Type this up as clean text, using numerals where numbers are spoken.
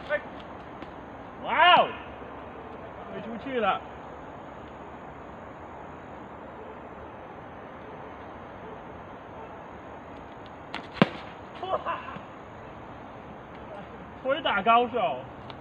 哇哦，飞出去了。哇！推打高手。